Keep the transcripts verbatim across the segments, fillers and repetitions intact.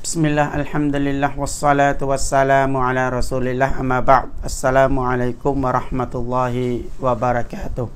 Bismillah, alhamdulillah, wassalatu wassalamu ala rasulillah, amma ba'd. Assalamualaikum warahmatullahi wabarakatuh.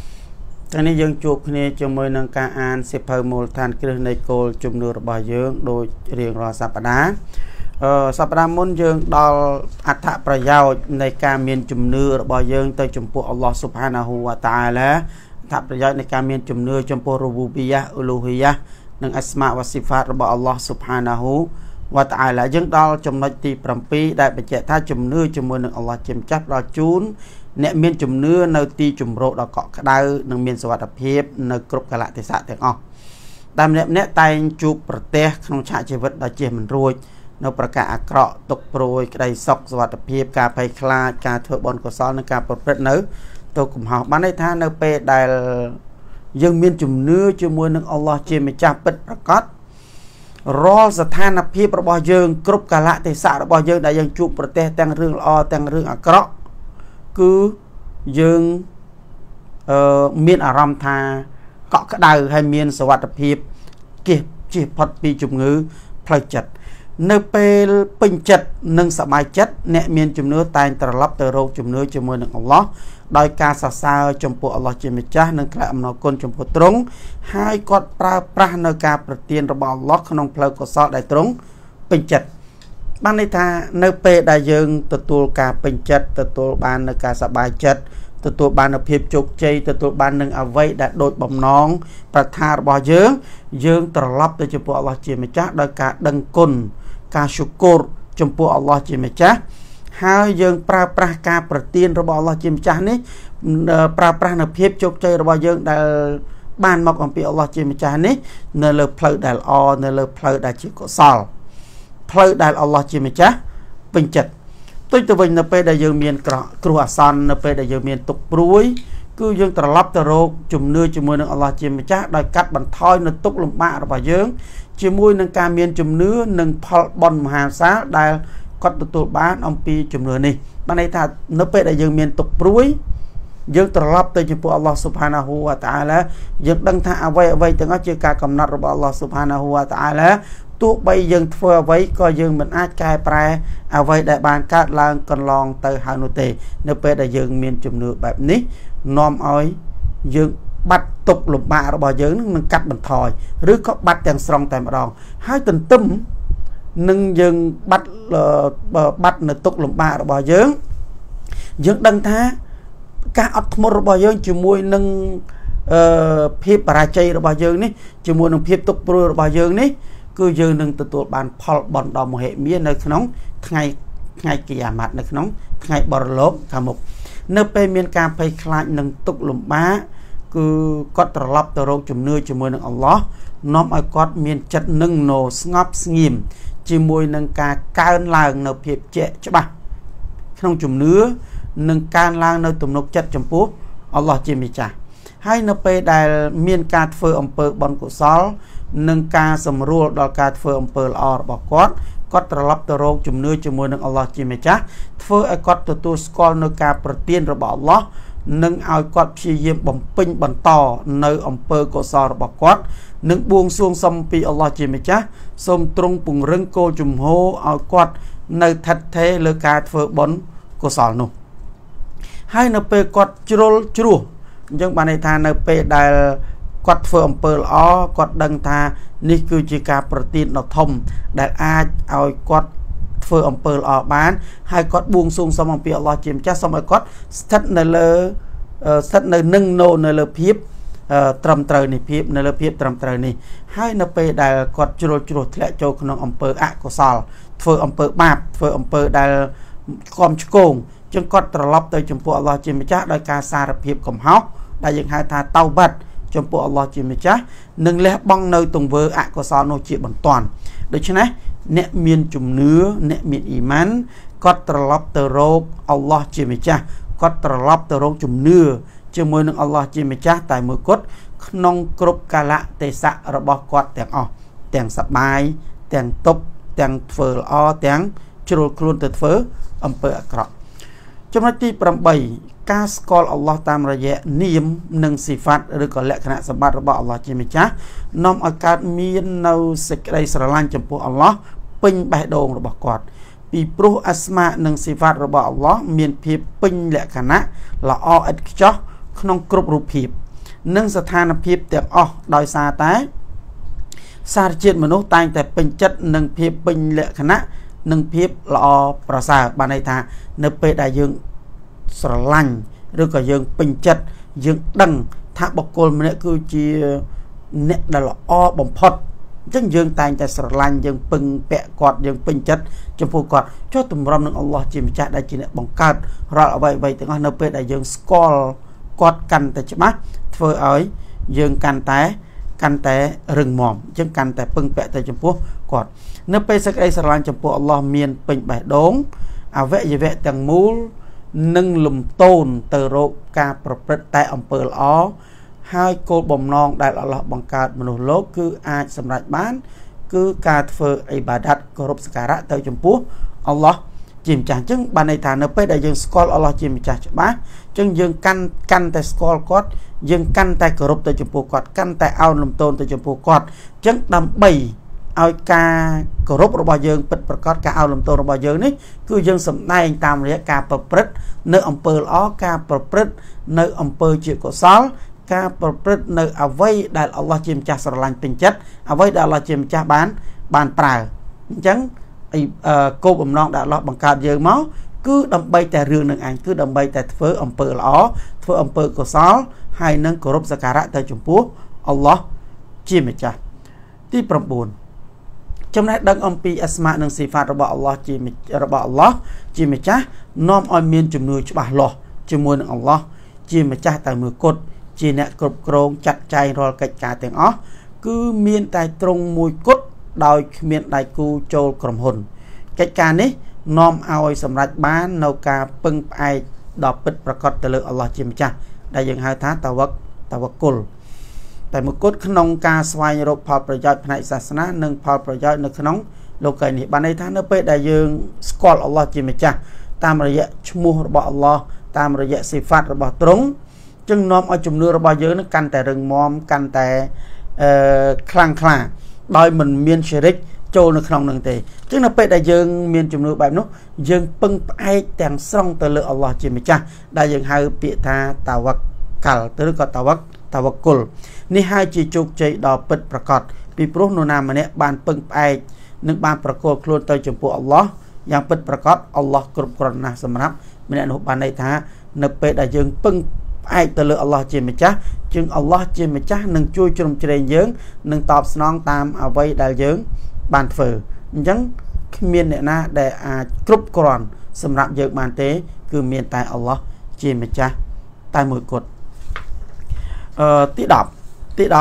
Taniយើងជួបគ្នាជាមួយនឹងការអានសិភៅមូលដ្ឋានគ្រឹះនៃគោលជំនឿរបស់យើងដូចរៀងរាល់សប្តាហ៍អឺសប្តាហ៍មុនយើងដល់អត្ថប្រយោជន៍នៃការមានជំនឿរបស់យើងទៅចំពោះអល់ឡោះស៊ុបហានាហ៊ូវតាអាឡាអត្ថប្រយោជន៍នៃការមានជំនឿចំពោះរូបូប៊ីយ៉ាអ៊ូលូហ៊ីយ៉ានិងអស្មាវ៉ាស៊ីហ្វាតរបស់អល់ឡោះស៊ុបហានាហ៊ូវតាអាឡាយើងដល់ចំណុចទី7ដែលបញ្ជាក់ថាជំនឿជាមួយនឹងអល់ឡោះជាម្ចាស់ដល់ជូនអ្នកមានជំនឿនៅទីជំរកដ៏កក់ក្ដៅនិងមានសុវត្ថិភាពនៅគ្រប់កាលៈទេសៈទាំងអស់តែម្នាក់ម្នាក់តែងជួបប្រទះក្នុងឆាកជីវិតដ៏ជិះមិនរួចនៅប្រការអាក្រក់ទុកព្រួយក្តីសុខសុវត្ថិភាពការភ័យខ្លាចការធ្វើបុណ្យកុសលនិងការប្រព្រឹត្តនៅទៅកំហុសបានន័យថានៅពេលដែលយើងមានជំនឿជាមួយនឹងអល់ឡោះជាម្ចាស់ពិតប្រាកដរាល់ស្ថានភាពរបស់យើងគ្រប់កាលៈទេសៈរបស់យើងដែលយើងជួបប្រទះទាំងរឿងល្អទាំងរឿងអាក្រក់គឺយើងអឺមានអារម្មណ៍ថាកក់ក្ដៅហើយមានសុវត្ថិភាពជិះជិះផុតពីជំងឺផ្លូវចិត្តនៅពេលពេញចិត្តនិងសប្បាយចិត្តអ្នកមានជំនឿតែងត្រឡប់ទៅរកជំនឿជាមួយនឹងអល់ឡោះដោយការសរសើរចំពោះអល់ឡោះជាម្ចាស់និងថ្លែងអំណរគុណចំពោះទ្រង់ហើយគាត់ប្រើប្រាស់នៅការប្រទានរបស់អល់ឡោះក្នុងផ្លូវកុសលដែលទ្រង់ពេញចិត្តបានន័យថានៅពេលដែលយើងទទួលការពេញចិត្តទទួលបាននៅការសប្បាយចិត្តទទួលបាននូវភាពជោគជ័យទទួលបាននឹងអ្វីដែលដូចបំណងប្រាថ្នារបស់យើងយើងត្រឡប់ទៅចំពោះអល់ឡោះជាម្ចាស់ដោយការដឹងគុណការស៊ូគូរចំពោះអល់ឡោះជាម្ចាស់ហើយយើងប្រើប្រាស់ការប្រទានរបស់អល់ឡោះជាម្ចាស់នេះប្រើប្រាស់នៅភាពជោគជ័យរបស់យើងដែលបានមកអំពីអល់ឡោះជាម្ចាស់នេះនៅលើផ្លូវដែលល្អនៅលើផ្លូវដែលជាកុសលផ្លូវដែលអល់ឡោះជាម្ចាស់ពេញចិត្តទុយទៅវិញនៅពេលដែលយើងមានគ្រោះអាសន្ននៅពេលដែលយើងមានទុក្ខព្រួយគឺយើងត្រឡប់ទៅរកជំនឿជាមួយនឹងអល់ឡោះជាម្ចាស់ដោយកាត់បន្ថយនៅទុក្ខលំបាករបស់យើងជាមួយនឹងការមានជំនឿនិងផលបុណ្យមហាសាលដែលគាត់ទទួលបានអំពីជំនឿនេះបានន័យថានៅពេលដែលយើងមានទុក្ខព្រួយយើងត្រឡប់ទៅចំពោះអល់ឡោះស៊ុបហានាហ៊ូវតាអាឡាយើងដឹងថាអ្វីអ្វីទាំងអស់ជាការកំណត់របស់អល់ឡោះស៊ុបហានាហ៊ូវតាអាឡាទោះបីយើងធ្វើអ្វីក៏យើងមិនអាចកែប្រែអ្វីដែលបានកើតឡើងកន្លងទៅហើយនោះទេនៅពេលដែលយើងមានជំនឿបែបនេះនាំឲ្យយើងបាត់ទុក្ខលំបាករបស់យើងនឹងកាត់បន្ថយឬក៏បាត់ទាំងស្រុងតែម្ដងហើយទន្ទឹមនឹងយើងបាត់បាត់នៅទុក្ខលំបាករបស់យើងយើងដឹងថាការអត់ធ្មត់របស់យើងជាមួយនឹងអឺភាពបរាជ័យរបស់យើងនេះជាមួយនឹងភាពទុក្ខព្រួយរបស់យើងនេះគឺយើងនឹងទទួលបានផលបុណ្យដ៏មហិមានៅក្នុងថ្ងៃថ្ងៃគីយ៉ាម៉ាត់នៅក្នុងថ្ងៃបរលោកខាងមុខនៅពេលមានការភ័យខ្លាចនឹងទុក្ខលំបាកគឺគាត់ត្រឡប់ទៅរកជំនឿជាមួយនឹងអល់ឡោះនាំឲ្យគាត់មានចិត្តនឹងណូស្ងប់ស្ងៀមជាមួយនឹងការកើនឡើងនៅភាពជាក់ច្បាស់ក្នុងជំនឿនិងកើនឡើងនៅទំនុកចិត្តចំពោះអល់ឡោះជាម្ចាស់ហើយនៅពេលដែលមានការធ្វើអំពើបុណ្យកុសលនិងការសម្រួលដល់ការធ្វើអំពើល្អរបស់គាត់គាត់ត្រឡប់ទៅរកជំនឿជាមួយនឹងអល់ឡោះជាម្ចាស់ធ្វើឲ្យគាត់ទទួលស្គាល់នៅការប្រទានរបស់អល់ឡោះនិងឲ្យគាត់ព្យាយាមបំពេញបន្តនៅអំពើកុសលរបស់គាត់និងបួងសួងសុំពីអល់ឡោះជាម្ចាស់សូមទ្រង់ពង្រឹងគោលជំហរឲ្យគាត់នៅឋិតថេរលើការធ្វើបុណ្យកុសលនោះហើយនៅពេលគាត់ជ្រុលជ្រោះអញ្ចឹងបានន័យថានៅពេលដែលគាត់ធ្វើអំពើល្អគាត់ដឹងថានេះគឺជាការប្រទានដ៏ធំដែលអាចឲ្យគាត់ធ្វើអំពើល្អបានហើយគាត់បួងសួងសុំអំពីអល់ឡោះជាម្ចាស់សូមឲ្យគាត់ស្ថិតនៅលើស្ថិតនៅនឹងណូនៅលើភាពត្រឹមត្រូវនេះភាពនៅលើភាពត្រឹមត្រូវនេះហើយនៅពេលដែលគាត់ជ្រុលជ្រោះធ្លាក់ចូលក្នុងអំពើអកុសលធ្វើអំពើបាបធ្វើអំពើដែលខំឆ្គងចឹងគាត់ត្រឡប់ទៅចំពោះអល់ឡោះជាម្ចាស់ដោយការសារភាពកំហុសដែលយើងហៅថាតៅបាត់ចំពោះអល់ឡោះជាម្ចាស់និងលះបង់នៅទង្វើអកុសលនោះជាបន្ទាន់ដូច្នេះអ្នកមានជំនឿអ្នកមានអ៊ីម៉ានគាត់ត្រឡប់ទៅរកអល់ឡោះជាម្ចាស់គាត់ត្រឡប់ទៅរកជំនឿជាមួយនឹងអល់ឡោះជាម្ចាស់តែមួយគត់ក្នុងគ្រប់កាលៈទេសៈរបស់គាត់ទាំងអស់ទាំងសប្បាយទាំងទុក្ខទាំងធ្វើល្អទាំងជ្រុលខ្លួនទៅធ្វើអំពើអាក្រក់ចំណុចទី8ការស្គាល់អល់ឡោះតាមរយៈនាមនិងស៊ីហ្វាត់ឬក៏លក្ខណៈសម្បត្តិរបស់អល់ឡោះជាម្ចាស់នាំឲ្យកើតមាននៅសេចក្តីស្រឡាញ់ចំពោះអល់ឡោះពពេញបេះដូងរបស់គាត់ពីព្រោះអាស្មានិងសិហ្វាតរបស់អល់ឡោះមានភាពពេញលក្ខណៈល្អឥតខ្ចោះក្នុងគ្រប់រូបភាពនិងស្ថានភាពទាំងអស់ដោយសារតែសារជាតិមនុស្សតែងតែពេញចិត្តនឹងភាពពេញលក្ខណៈនិងភាពល្អប្រសើរបានន័យថានៅពេលដែលយើងស្រឡាញ់ឬក៏យើងពេញចិត្តយើងដឹងថាបុគ្គលម្នាក់គឺជាអ្នកដែលល្អបំផុតអញ្ចឹងយើងតែងតែស្រឡាញ់យើងពឹងពាក់គាត់យើងពេញចិត្តចំពោះគាត់ចុះទម្រាំនឹងអល់ឡោះជាម្ចាស់ដែលជាអ្នកបង្កើតរាល់អ្វីអ្វីទាំងអស់នៅពេលដែលយើងស្គាល់គាត់កាន់តែច្បាស់ធ្វើឲ្យយើងកាន់តែកាន់តែរឹងមាំអញ្ចឹងកាន់តែពឹងពាក់ទៅចំពោះគាត់នៅពេលសេចក្តីស្រឡាញ់ចំពោះអល់ឡោះមានពេញបេះដូងអវយវៈទាំងមូលនឹងលំតូនទៅរកការប្រព្រឹត្តតែអំពើល្អហើយគោលបំណងដែលអល់ឡោះបង្កើតមនុស្សលោកគឺអាចសម្រេចបានគឺការធ្វើអ៊ីបាដាតគោរពសក្ការៈទៅចំពោះអល់ឡោះជាម្ចាស់អញ្ចឹងបានន័យថានៅពេលដែលយើងស្គាល់អល់ឡោះជាម្ចាស់ច្បាស់អញ្ចឹងយើងកាន់កាន់តែស្គាល់គាត់យើងកាន់តែគោរពទៅចំពោះគាត់កាន់តែអោនលំទោនទៅចំពោះគាត់អញ្ចឹងដើម្បីឲ្យការគោរពរបស់យើងពិតប្រាកដការអោនលំទោនរបស់យើងនេះគឺយើងសម្ដែងតាមរយៈការប្រព្រឹត្តនៅអំពើល្អការប្រព្រឹត្តនៅអំពើជាកុសលការប្រព្រឹត្តនៅអ្វីដែលអល់ឡោះជាម្ចាស់ស្រឡាញ់ពេញចិត្តអ្វីដែលអល់ឡោះជាម្ចាស់បានបានប្រើអញ្ចឹងគោលបំណងដែលអល់ឡោះបង្កើតយើងមកគឺដើម្បីតែរឿងនឹងឯងគឺដើម្បីតែធ្វើអំពើល្អធ្វើអំពើកុសលហើយនឹងគោរពសក្ការៈទៅចំពោះអល់ឡោះជាម្ចាស់ទី9ចំណេះដឹងអំពីអាស្មានិងស៊ីហ្វាតរបស់អល់ឡោះជារបស់អល់ឡោះជាម្ចាស់នាំឲ្យមានជំនឿច្បាស់លាស់ជាមួយនឹងអល់ឡោះជាម្ចាស់តែមួយគត់ជាអ្នកគ្រប់គ្រងចាត់ចែងរាល់កិច្ចការទាំងអស់គឺមានតែទ្រង់មួយគត់ដោយគ្មានដៃគូចូលក្រុមហ៊ុនកិច្ចការនេះនាំឲ្យសម្រេចបាននៅការពឹងផ្អែកដល់ពិតប្រាកដទៅលើអល់ឡោះជាម្ចាស់ដែលយើងហៅថាតាវឹកតាវគុលតែមួយគត់ក្នុងការស្វែងរកផលប្រយោជន៍ផ្នែកសាសនានិងផលប្រយោជន៍នៅក្នុងលោកីនេះបានន័យថានៅពេលដែលយើងស្គាល់អល់ឡោះជាម្ចាស់តាមរយៈឈ្មោះរបស់អល់ឡោះតាមរយៈស៊ីហ្វាតរបស់ទ្រង់จึงនាំឲ្យជំនឿរបស់យើងនឹងកាន់តែរឹងមាំកាន់តែអឺខ្លាំងក្លាដោយមិនមានಶಿរិកចូលនៅក្នុងនឹងទេអញ្ចឹងនៅពេលដែលយើងមានជំនឿបែបនោះយើងពឹងផ្អែកទាំងស្រុងទៅលើអល់ឡោះជាម្ចាស់ដែលយើងហៅពាក្យថាតាវ៉ាកាល់ឬក៏តាវ៉ាតាវ៉ាគុលនេះហើយជាជោគជ័យដ៏ពិតប្រាកដពីព្រោះនរណាម្នាក់បានពឹងផ្អែកនិងបានប្រកល់ខ្លួនទៅចំពោះអល់ឡោះយ៉ាងពិតប្រាកដអល់ឡោះគ្រប់គ្រាន់ណាស់សម្រាប់ម្នាក់នោះបានន័យថានៅពេលដែលយើងពឹងផ្អែកទៅលើអល់ឡោះជាម្ចាស់ជាងអល់ឡោះជាម្ចាស់នឹងជួយជ្រោមជ្រែងយើងនឹងតបស្នងតាមអ្វីដែលយើងបានធ្វើអញ្ចឹងគ្មានអ្នកណាដែលអាចគ្រប់គ្រាន់សម្រាប់យើងបានទេគឺមានតែអល់ឡោះជាម្ចាស់តែមួយគត់អឺទី10ទី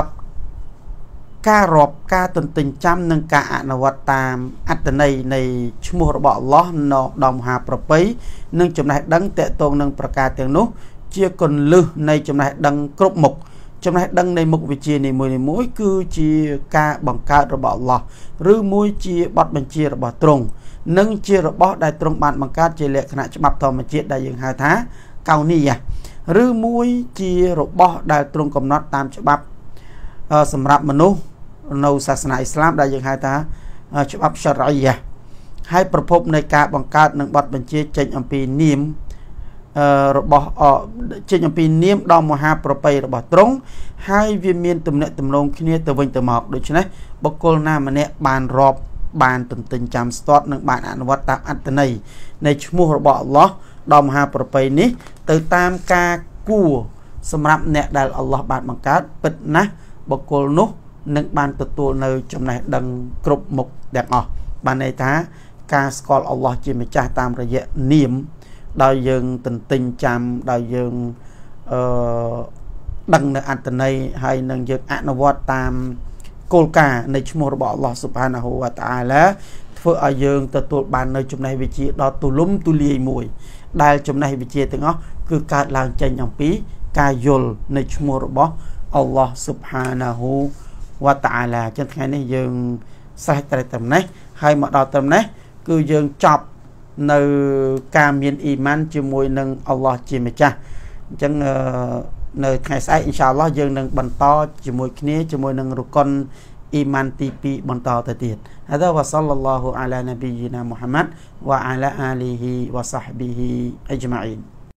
10ការរាប់ការទន្ទិញចាំនិងការអនុវត្តតាមអត្តន័យនៃឈ្មោះរបស់អល់ឡោះនៅដល់មហាប្រពៃនិងចំណេះដឹងតកតងនឹងប្រការទាំងនោះជាគន្លឹះនៃចំណេះដឹងគ្រប់មុខចំណេះដឹងនៃមុខវិជ្ជានីមួយៗគឺជាការបង្កើតរបស់អល់ឡោះឬមួយជាបទបញ្ជារបស់ទ្រង់និងជារបស់ដែលទ្រង់បានបង្កើតជាលក្ខណៈច្បាប់ធម្មជាតិដែលយើងហៅថាកោនីយ៉ាឬមួយជារបស់ដែលទ្រង់កំណត់តាមច្បាប់សម្រាប់មនុស្សនៅសាសនាអ៊ីស្លាមដែលយើងហៅថាច្បាប់សារ៉ីយ៉ាហើយប្រភពនៃការបង្កើតនិងបទបញ្ជាចេញអំពីនាមរបស់ចេញអំពីនាមដល់មហាប្រពៃរបស់ទ្រង់ហើយវាមានទំនាក់ទំនងគ្នាទៅវិញទៅមកដូច្នេះបុគ្គលណាម្នាក់បានរាប់បានទន្ទិញចាំស្ទាត់និងបានអនុវត្តតាមអត្តន័យនៃឈ្មោះរបស់អល់ឡោះដល់មហាប្រពៃនេះទៅតាមការគួរសម្រាប់អ្នកដែលអល់ឡោះបានបង្កើតពិតណាស់បុគ្គលនោះនឹងបានទទួលនៅចំណេះដឹងគ្រប់មុខទាំងអស់បានន័យថាការស្គាល់អល់ឡោះជាម្ចាស់តាមរយៈនាមដោយយើងទន្ទិញចាំដោយយើងអឺដឹងនៅអត្តន័យហើយនឹងយើងអនុវត្តតាមគោលការណ៍នៃឈ្មោះរបស់អល់ឡោះស៊ុបហានាហ៊ូវតាអាឡាធ្វើឲ្យយើងទទួលបាននៅចំណេះវិជ្ជាដ៏ទូលំទូលាយមួយដែលចំណេះវិជ្ជាទាំងអស់គឺកើតឡើងចេញអំពីការយល់នៃឈ្មោះរបស់អល់ឡោះស៊ុបហានាហ៊ូវតាអាឡាចឹងថ្ងៃនេះយើងស្រេចតែត្រឹមនេះហើយមកដល់ត្រឹមនេះគឺយើងចប់នៅការមានអ៊ីម៉ានជាមួយនឹងអល់ឡោះជាម្ចាស់អញ្ចឹងនៅថ្ងៃស្អែកអ៊ីនសាអល់ឡោះយើងនឹងបន្តជាមួយគ្នាជាមួយនឹងរុកុនอีมานที่ปีบนต่อตะติดฮะดะวะซัลลัลลอฮุอะลานะบียินามุฮัมมัดวะอะลาอาลีฮิวะศอฮบิฮิอัจมะอีน